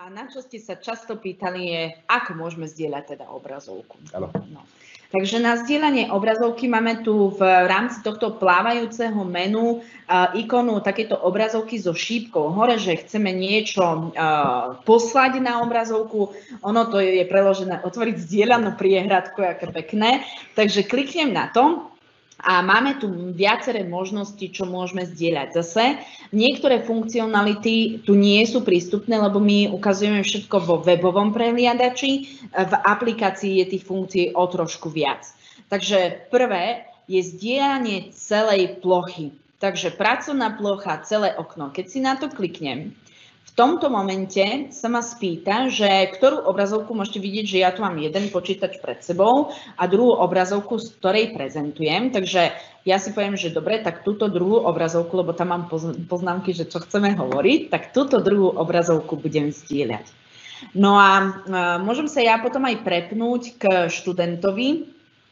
A na čo ste sa často pýtali je, ako môžeme zdieľať teda obrazovku. Áno. No. Takže na zdieľanie obrazovky máme tu v rámci tohto plávajúceho menu ikonu takéto obrazovky so šípkou hore, že chceme niečo poslať na obrazovku. Ono to je preložené otvoriť zdieľanú priehradku, aké pekné. Takže kliknem na to. A máme tu viaceré možnosti, čo môžeme zdieľať. Zase niektoré funkcionality tu nie sú prístupné, lebo my ukazujeme všetko vo webovom prehliadači. V aplikácii je tých funkcií o trošku viac. Takže prvé je zdieľanie celej plochy. Takže pracovná plocha, celé okno. Keď si na to kliknem, v tomto momente sa ma spýta, že ktorú obrazovku môžete vidieť, že ja tu mám jeden počítač pred sebou a druhú obrazovku, z ktorej prezentujem. Takže ja si poviem, že dobre, tak túto druhú obrazovku, lebo tam mám poznámky, že čo chceme hovoriť, tak túto druhú obrazovku budem zdieľať. No a môžem sa ja potom aj prepnúť k študentovi,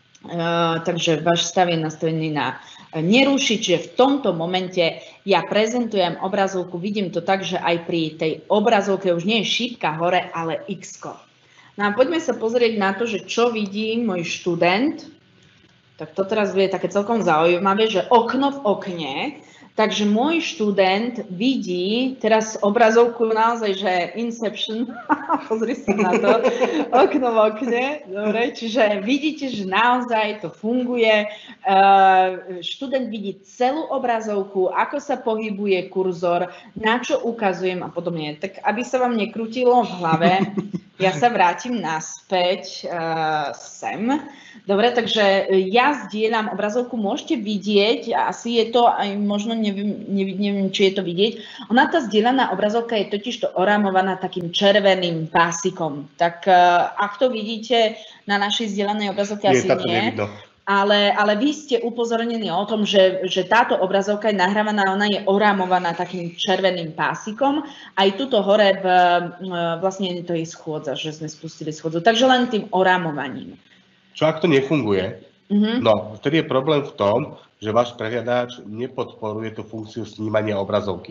takže váš stav je nastavený na nerušiť, že v tomto momente ja prezentujem obrazovku, vidím to tak, že aj pri tej obrazovke už nie je šípka hore, ale X-ko. No a poďme sa pozrieť na to, že čo vidí môj študent. Tak to teraz bude také celkom zaujímavé, že okno v okne. Takže môj študent vidí teraz obrazovku naozaj, že Inception, pozri sa na to, okno v okne, dobre, čiže vidíte, že naozaj to funguje. Študent vidí celú obrazovku, ako sa pohybuje kurzor, na čo ukazujem a podobne. Tak aby sa vám nekrútilo v hlave, ja sa vrátim naspäť sem. Dobre, takže ja zdieľam obrazovku, môžete vidieť, asi je to aj možno, neviem, či je to vidieť. Ona tá zdieľaná obrazovka je totiž to orámovaná takým červeným pásikom. Tak ak to vidíte na našej zdieľanej obrazovke, asi nie. Ale vy ste upozornení o tom, že táto obrazovka je nahrávaná, ona je orámovaná takým červeným pásikom. Aj tuto hore vlastne to je schôdza, že sme spustili schôdzu. Takže len tým orámovaním. Čo ak to nefunguje? No, vtedy je problém v tom, že váš prehliadač nepodporuje tú funkciu snímania obrazovky.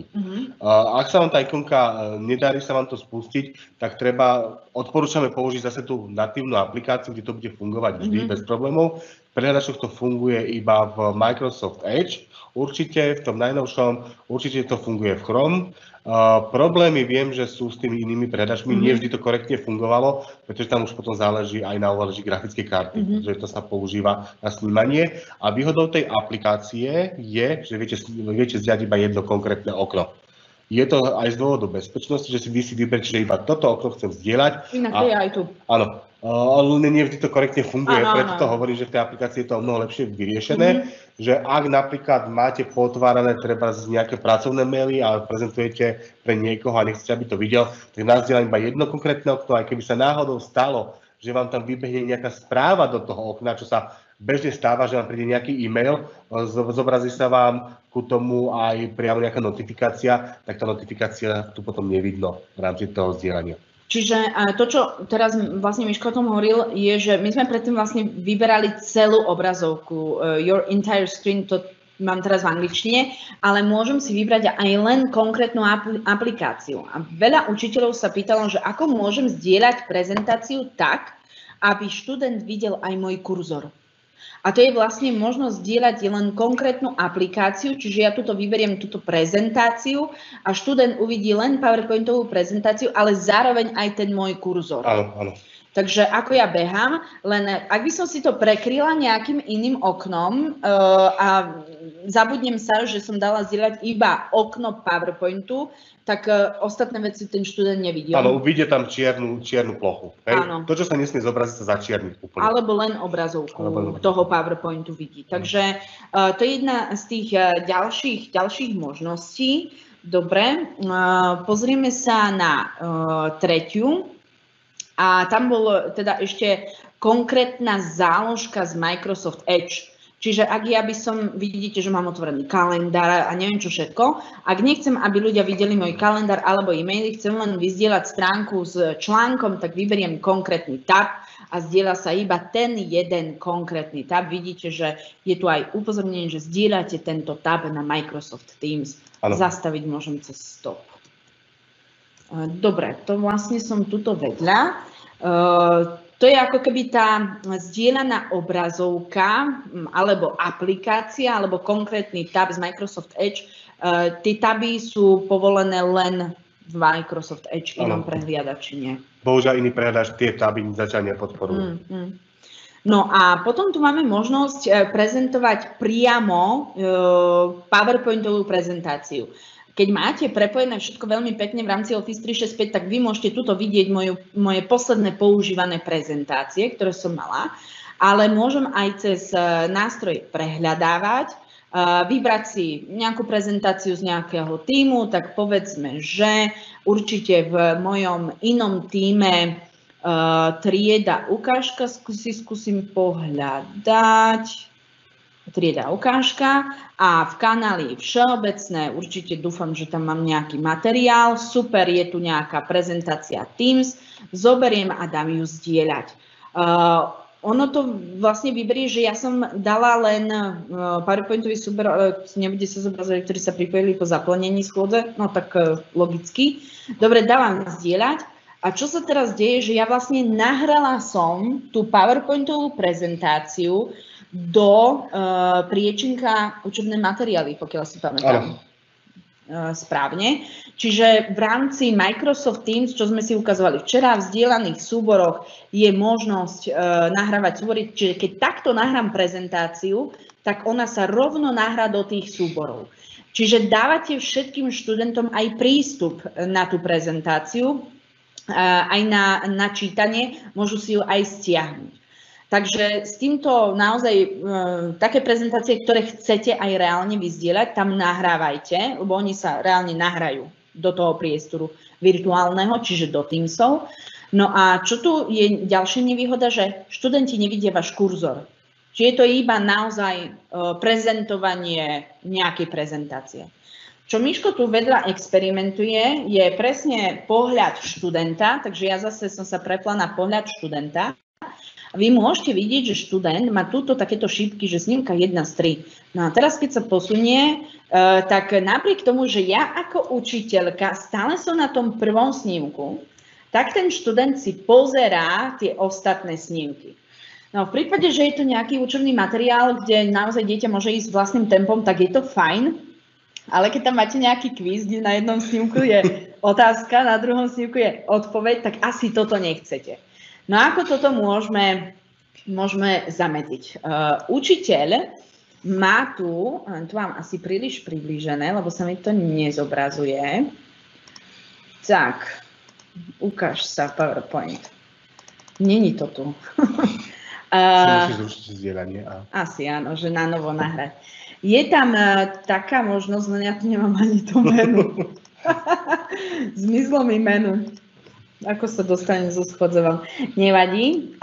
Ak sa vám tá ikonka nedarí sa vám to spustiť, tak odporúčame použiť zase tú natívnu aplikáciu, kde to bude fungovať vždy bez problémov. V prehliadačoch to funguje iba v Microsoft Edge, určite v tom najnovšom, určite to funguje v Chrome. Problémy viem, že sú s tými inými prehliadačmi, nie vždy to korektne fungovalo, pretože tam už potom záleží aj na úloži grafickej karty, pretože to sa používa na snímanie. A výhodou tej aplikácie je, že viete zdieľať iba jedno konkrétne okno. Je to aj z dôvodu bezpečnosti, že vy si vyberiete, že iba toto okno chcem zdieľať. Inak je aj tu. Áno, ale nie vždy to korektne funguje, preto to hovorím, že v tej aplikácii je to mnoho lepšie vyriešené, že ak napríklad máte potvárané treba nejaké pracovné maily a prezentujete pre niekoho a nechcete, aby to videl, tak nás zdieľam iba jedno konkrétne okno, aj keby sa náhodou stalo, že vám tam vybehne nejaká správa do toho okna, čo sa bežne stáva, že vám príde nejaký e-mail, zobrazí sa vám ku tomu aj priamo nejaká notifikácia, tak tá notifikácia tu potom nevidno v rámci toho zdieľania. Čiže to, čo teraz vlastne Miško o tom hovoril, je, že my sme predtým vlastne vyberali celú obrazovku, your entire screen, to mám teraz v angličtine, ale môžem si vybrať aj len konkrétnu aplikáciu. A veľa učiteľov sa pýtalo, že ako môžem zdieľať prezentáciu tak, aby študent videl aj môj kurzor. A to je vlastne možnosť zdieľať len konkrétnu aplikáciu, čiže ja tuto vyberiem túto prezentáciu a študent uvidí len PowerPointovú prezentáciu, ale zároveň aj ten môj kurzor. Áno. Takže ako ja behám, len ak by som si to prekryla nejakým iným oknom a zabudnem sa, že som dala zdieľať iba okno PowerPointu, tak ostatné veci ten študent nevidí. Áno, uvidie tam čiernu plochu. Áno. To, čo sa nesmie zobraziť, sa začierniť úplne. Alebo len obrazovku toho PowerPointu vidí. Takže to je jedna z tých ďalších možností. Dobre, pozrieme sa na tretiu. A tam bol teda ešte konkrétna záložka z Microsoft Edge. Čiže ak ja by som, vidíte, že mám otvorený kalendár a neviem čo všetko, ak nechcem, aby ľudia videli môj kalendár alebo e-maily, chcem len vyzdieľať stránku s článkom, tak vyberiem konkrétny tab a zdieľa sa iba ten jeden konkrétny tab. Vidíte, že je tu aj upozornenie, že zdieľate tento tab na Microsoft Teams. Ano. Zastaviť môžem cez stop. Dobre, to vlastne som tuto vedľa. To je ako keby tá zdieľaná obrazovka, alebo aplikácia, alebo konkrétny tab z Microsoft Edge. Tie taby sú povolené len v Microsoft Edge, inom prehliadači nie. Bohužiaľ, iný prehliadač tie taby zatiaľ nepodporujú. No a potom tu máme možnosť prezentovať priamo PowerPointovú prezentáciu. Keď máte prepojené všetko veľmi pekne v rámci Office 365, tak vy môžete tuto vidieť moje posledné používané prezentácie, ktoré som mala, ale môžem aj cez nástroj prehľadávať, vybrať si nejakú prezentáciu z nejakého tímu, tak povedzme, že určite v mojom inom tíme trieda ukážka, skúsim pohľadať. Trieda ukážka a v kanáli všeobecné určite dúfam, že tam mám nejaký materiál. Super, je tu nejaká prezentácia Teams, zoberiem a dám ju zdieľať. Ono to vlastne vyberie, že ja som dala len PowerPointový súber, ale nebude sa zobrazovať, ktorí sa pripojili po zaplnení schôdze, no tak logicky. Dobre, dávam zdieľať. A čo sa teraz deje, že ja vlastne nahrala som tú PowerPointovú prezentáciu do priečinka učebné materiály, pokiaľ si pamätám správne. Čiže v rámci Microsoft Teams, čo sme si ukazovali včera, v zdieľaných súboroch je možnosť nahrávať súbory. Čiže keď takto nahrám prezentáciu, tak ona sa rovno nahrá do tých súborov. Čiže dávate všetkým študentom aj prístup na tú prezentáciu, aj na čítanie, môžu si ju aj stiahnuť. Takže s týmto naozaj také prezentácie, ktoré chcete aj reálne vyzdieľať, tam nahrávajte, lebo oni sa reálne nahrajú do toho priestoru virtuálneho, čiže do Teamsov. No a čo tu je ďalšia nevýhoda, že študenti nevidia váš kurzor. Čiže je to iba naozaj prezentovanie nejakej prezentácie. Čo Miško tu vedľa experimentuje, je presne pohľad študenta, takže ja zase som sa prepla na pohľad študenta. Vy môžete vidieť, že študent má túto takéto šípky, že snímka 1 z 3. No a teraz, keď sa posunie, tak napriek tomu, že ja ako učiteľka stále som na tom prvom snímku, tak ten študent si pozerá tie ostatné snímky. No v prípade, že je to nejaký učebný materiál, kde naozaj dieťa môže ísť vlastným tempom, tak je to fajn, ale keď tam máte nejaký kvíz, kde na jednom snímku je otázka, na druhom snímku je odpoveď, tak asi toto nechcete. No ako toto môžeme zamedziť? Učiteľ má tu mám asi príliš priblížené, lebo sa mi to nezobrazuje. Tak, ukáž sa PowerPoint. Není to tu. Musíš zrušiť zdieľanie. Asi áno, že na novo nahrať. Je tam taká možnosť, no ja tu nemám ani to menu. Zmizlo mi menu. Ako sa dostanem zo schôdze vám? Nevadí.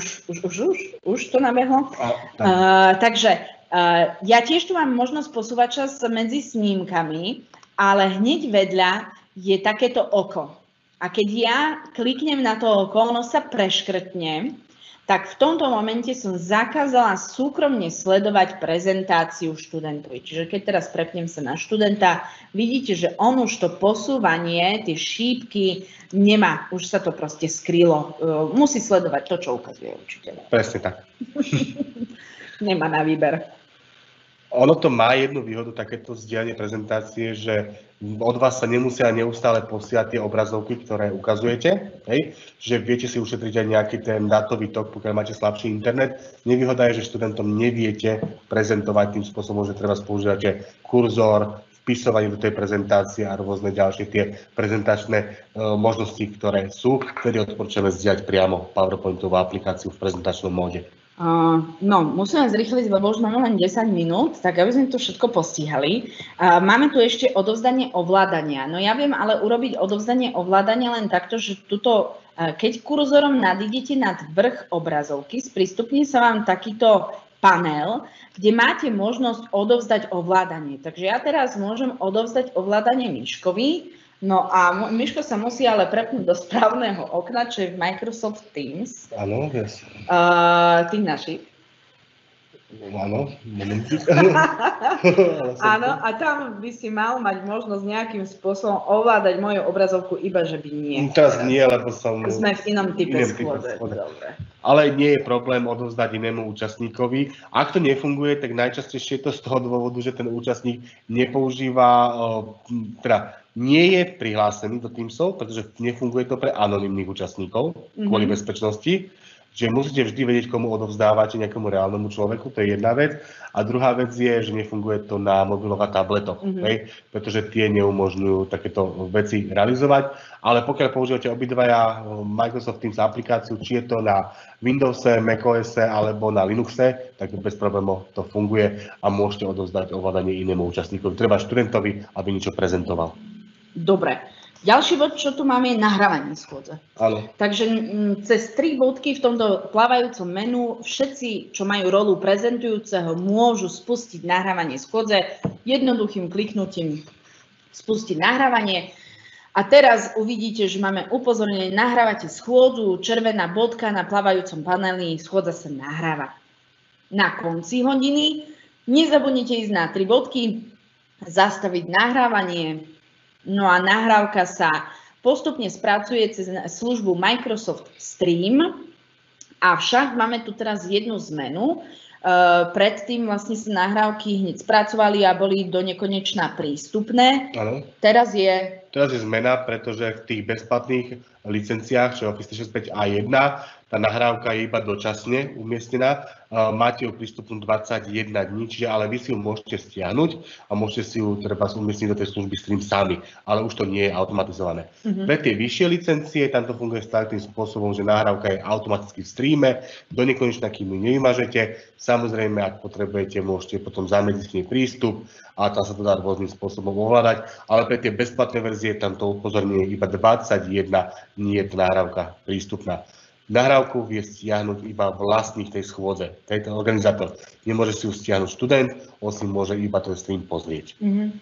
Už to nabehlo. Takže ja tiež tu mám možnosť posúvať čas medzi snímkami, ale hneď vedľa je takéto oko. A keď ja kliknem na to oko, ono sa preškrtne, tak v tomto momente som zakázala súkromne sledovať prezentáciu študentovi. Čiže keď teraz prepnem sa na študenta, vidíte, že on už to posúvanie, tie šípky nemá, už sa to proste skrylo. Musí sledovať to, čo ukazuje učiteľ. Presne tak. Nemá na výber. Ono to má jednu výhodu, takéto zdieľanie prezentácie, že od vás sa nemusia neustále posielať tie obrazovky, ktoré ukazujete, hej? Že viete si ušetriť aj nejaký ten dátový tok, pokiaľ máte slabší internet. Nevýhoda je, že študentom neviete prezentovať tým spôsobom, že treba používate kurzor, vpisovanie do tej prezentácie a rôzne ďalšie tie prezentačné možnosti, ktoré sú. Vtedy odporúčame zdieľať priamo PowerPointovú aplikáciu v prezentačnom móde. No, musíme zrýchliť, lebo už máme len 10 minút, tak aby sme to všetko postihali. Máme tu ešte odovzdanie ovládania. No ja viem ale urobiť odovzdanie ovládania len takto, že tuto, keď kurzorom nadídete nad vrch obrazovky, sprístupní sa vám takýto panel, kde máte možnosť odovzdať ovládanie. Takže ja teraz môžem odovzdať ovládanie Miškovi. No a Miško sa musí ale prepnúť do správneho okna, čo je v Microsoft Teams. Áno, yes. Tých našich. Áno, momentík. Áno, a tam by si mal mať možnosť nejakým spôsobom ovládať moju obrazovku, iba že by nie. Teraz nie, lebo sme v inom type schôdze. Ale nie je problém odovzdať inému účastníkovi. Ak to nefunguje, tak najčastejšie je to z toho dôvodu, že ten účastník nepoužíva, teda nie je prihlásený do Teamsov, pretože nefunguje to pre anonymných účastníkov kvôli bezpečnosti. Čiže musíte vždy vedieť, komu odovzdávate, nejakému reálnemu človeku, to je jedna vec. A druhá vec je, že nefunguje to na mobiloch a tabletoch, pretože tie neumožňujú takéto veci realizovať. Ale pokiaľ používate obidvaja Microsoft Teams aplikáciu, či je to na Windowse, macOSe alebo na Linuxe, tak bez problémov to funguje a môžete odovzdať ovládanie inému účastníkovi, treba študentovi, aby niečo prezentoval. Dobre. Ďalší bod, čo tu máme, je nahrávanie schôdze. Áno. Takže cez 3 bodky v tomto plávajúcom menu všetci, čo majú rolu prezentujúceho, môžu spustiť nahrávanie schôdze. Jednoduchým kliknutím spustiť nahrávanie. A teraz uvidíte, že máme upozornenie, nahrávate schôdzu, červená bodka na plávajúcom paneli, schôdza sa nahráva. Na konci hodiny nezabudnite ísť na 3 bodky, zastaviť nahrávanie. No a nahrávka sa postupne spracuje cez službu Microsoft Stream, avšak máme tu teraz jednu zmenu. Predtým vlastne sa nahrávky hneď spracovali a boli do nekonečna prístupné. Áno. Teraz je zmena, pretože v tých bezplatných licenciách, čo Office 365 A1, tá nahrávka je iba dočasne umiestnená. Máte ju prístupnú 21 dní, čiže ale vy si ju môžete stiahnuť a môžete si ju treba umiestniť do tej služby Stream sami, ale už to nie je automatizované. Pre tie vyššie licencie tam to funguje stále tým spôsobom, že nahrávka je automaticky v streame, do nekonečna, kým ju nevymažete. Samozrejme, ak potrebujete, môžete potom zamedziť k nej prístup a tam sa to dá rôznym spôsobom ovládať, ale pre tie bezplatné verzie tam to upozornenie iba 21 dní je tá nahrávka prístupná. Nahrávku vie stiahnuť iba vlastník tej schôdze, tejto organizátor. Nemôže si ju stiahnuť študent, on si môže iba ten stream pozrieť.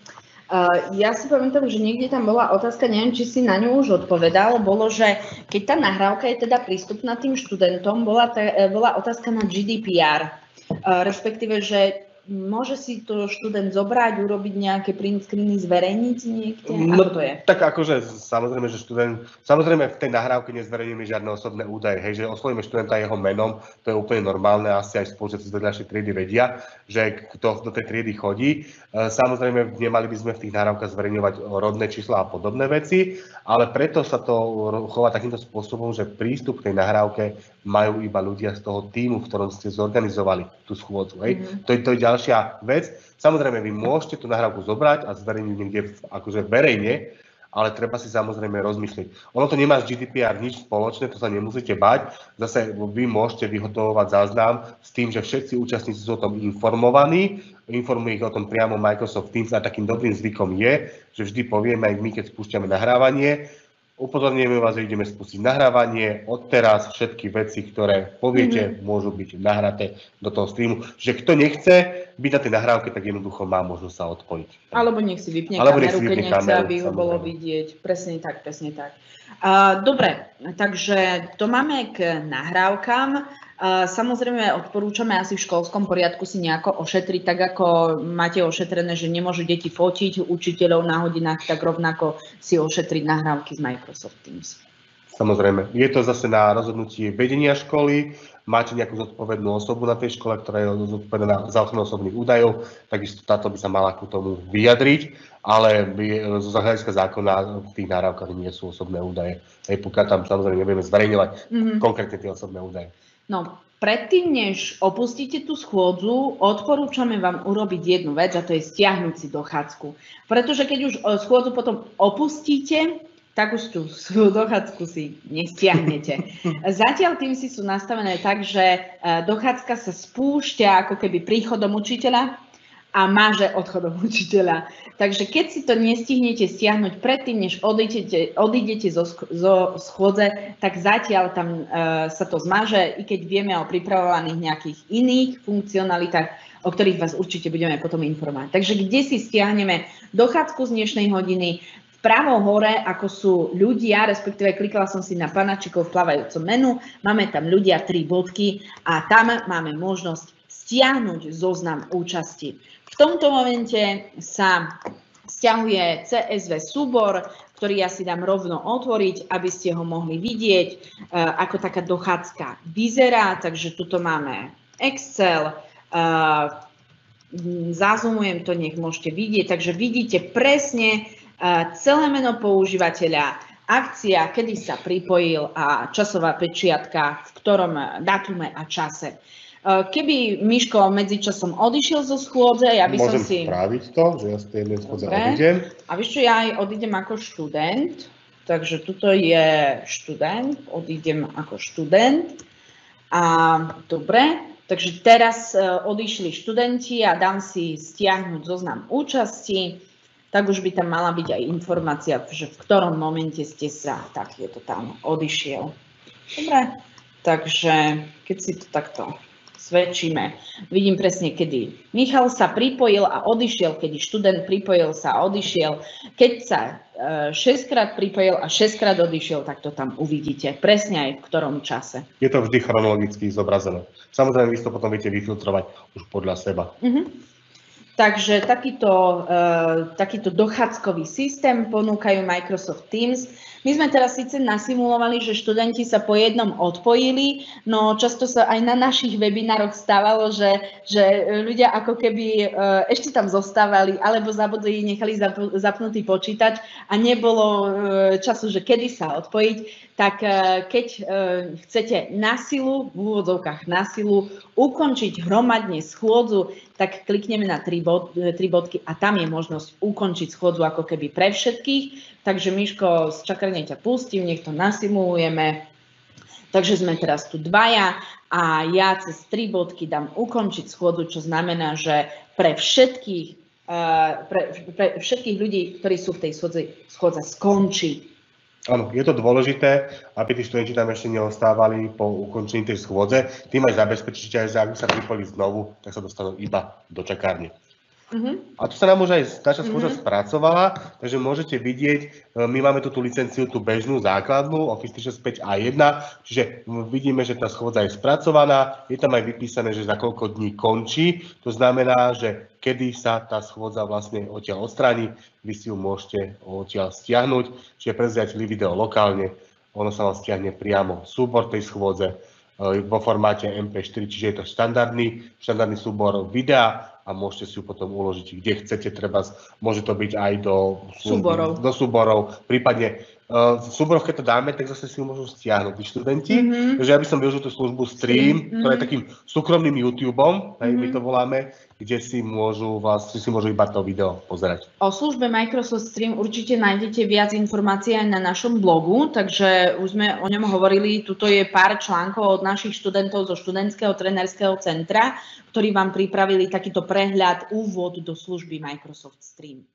Ja si pamätám, že niekde tam bola otázka, neviem, či si na ňu už odpovedal, bolo, že keď tá nahrávka je teda prístupná tým študentom, bola otázka na GDPR, respektíve, že môže si to študent zobrať, urobiť nejaké print screeny, zverejniť niekde? Ako to je? Tak akože samozrejme, že samozrejme v tej nahrávke nezverejníme žiadne osobné údaje, hej, že oslovíme študenta jeho menom, to je úplne normálne, asi aj spolužiaci z ďalšej triedy vedia, že kto do tej triedy chodí. Samozrejme, nemali by sme v tých nahrávkach zverejňovať rodné čísla a podobné veci, ale preto sa to chová takýmto spôsobom, že prístup k tej nahrávke majú iba ľudia z toho tímu, v ktorom ste zorganizovali tú schôdzu. To je ďalšia vec. Samozrejme, vy môžete tú nahrávku zobrať a zverejniť niekde akože verejne, ale treba si samozrejme rozmyslieť. Ono to nemá s GDPR nič spoločné, to sa nemusíte bať. Zase vy môžete vyhotovovať záznam s tým, že všetci účastníci sú o tom informovaní. Informuje ich o tom priamo Microsoft Teams a takým dobrým zvykom je, že vždy povieme aj my, keď spúšťame nahrávanie, upozorňujeme vás, že ideme spustiť nahrávanie. Odteraz všetky veci, ktoré poviete, môžu byť nahraté do toho streamu. Čiže kto nechce byť na tej nahrávke, tak jednoducho má možnosť sa odpojiť. Alebo nech si vypne kameru, keď nechce, aby ju bolo vidieť. Presne tak, presne tak. Dobre, takže to máme k nahrávkam. Samozrejme, odporúčame asi v školskom poriadku si nejako ošetriť, tak ako máte ošetrené, že nemôžu deti fotiť učiteľov na hodinách, tak rovnako si ošetriť nahrávky z Microsoft Teams. Samozrejme, je to zase na rozhodnutie vedenia školy, máte nejakú zodpovednú osobu na tej škole, ktorá je zodpovedná za ochranu osobných údajov, takisto táto by sa mala ku tomu vyjadriť, ale zo hľadiska zákona v tých nahrávkach nie sú osobné údaje. Pokiaľ tam samozrejme nebudeme zverejňovať konkrétne tie osobné údaje. No, predtým, než opustíte tú schôdzu, odporúčame vám urobiť jednu vec, a to je stiahnuť si dochádzku. Pretože keď už schôdzu potom opustíte, tak už tú dochádzku si nestiahnete. Zatiaľ tým si sú nastavené tak, že dochádzka sa spúšťa ako keby príchodom učiteľa a máže odchodom učiteľa. Takže keď si to nestihnete stiahnuť predtým, než odídete zo schôdze, tak zatiaľ tam sa to zmaže, i keď vieme o pripravovaných nejakých iných funkcionalitách, o ktorých vás určite budeme potom informovať. Takže kde si stiahneme dochádzku z dnešnej hodiny? Vpravo hore, ako sú ľudia, respektíve klikala som si na panačikov v plávajúcom menu, máme tam ľudia 3 bodky a tam máme možnosť stiahnuť zoznam účasti. V tomto momente sa stiahuje CSV súbor, ktorý ja si dám rovno otvoriť, aby ste ho mohli vidieť, ako taká dochádzka vyzerá. Takže tuto máme Excel, zazumujem to, nech môžete vidieť. Takže vidíte presne celé meno používateľa, akcia, kedy sa pripojil a časová pečiatka, v ktorom dátume a čase. Keby Miško medzičasom odišiel zo schôdze, ja by som si... Môžem spraviť to, že ja z tej jednej schôdze odídem. A vieš čo, ja aj odídem ako študent, takže tuto je študent, odídem ako študent. A dobre, takže teraz odišli študenti a dám si stiahnuť zoznam účasti, tak už by tam mala byť aj informácia, že v ktorom momente ste sa, tak je to tam, odišiel. Dobre, takže keď si to takto svedčíme, vidím presne, kedy Michal sa pripojil a odišiel, kedy študent pripojil sa a odišiel. Keď sa 6-krát pripojil a 6-krát odišiel, tak to tam uvidíte presne aj v ktorom čase. Je to vždy chronologicky zobrazené. Samozrejme, vy to potom viete vyfiltrovať už podľa seba. Takže takýto dochádzkový systém ponúkajú Microsoft Teams. My sme teraz síce nasimulovali, že študenti sa po jednom odpojili, no často sa aj na našich webinároch stávalo, že ľudia ako keby ešte tam zostávali, alebo zabudli, nechali zapnutý počítač a nebolo času, že kedy sa odpojiť. Tak keď chcete na silu, v úvodzovkách na silu, ukončiť hromadne schôdzu, tak klikneme na tri bodky a tam je možnosť ukončiť schôdzu ako keby pre všetkých. Takže Miško, z čakárne ťa pustím, nech to nasimulujeme. Takže sme teraz tu dvaja a ja cez 3 bodky dám ukončiť schôdzu, čo znamená, že pre všetkých ľudí, ktorí sú v tej schôdze, skončí. Áno, je to dôležité, aby tí študenti tam ešte neostávali po ukončení tej schôdze. Tým aj zabezpečíte, že ak by sa pripojili znovu, tak sa dostanú iba do čakárne. A tu sa nám už aj naša schôdza spracovala, takže môžete vidieť, my máme tú licenciu, tú bežnú základnú, Office 365 A1, čiže vidíme, že tá schôdza je spracovaná, je tam aj vypísané, že za koľko dní končí, to znamená, že kedy sa tá schôdza vlastne odtiaľ odstráni, vy si ju môžete odtiaľ stiahnuť, čiže prezriateľi video lokálne, ono sa vám stiahne priamo súbor tej schôdze vo formáte MP4, čiže je to štandardný súbor videa a môžete si ju potom uložiť, kde chcete, môže to byť aj do súborov, prípadne v súboroch, keď to dáme, tak zase si ju môžu stiahnuť tí študenti, takže ja by som využil tú službu Stream, ktorá je takým súkromným YouTubeom, my to voláme, kde si môžu iba to video pozerať. O službe Microsoft Stream určite nájdete viac informácií aj na našom blogu, takže už sme o ňom hovorili, tuto je pár článkov od našich študentov zo študentského trénerského centra, ktorí vám pripravili takýto prehľad, úvod do služby Microsoft Stream.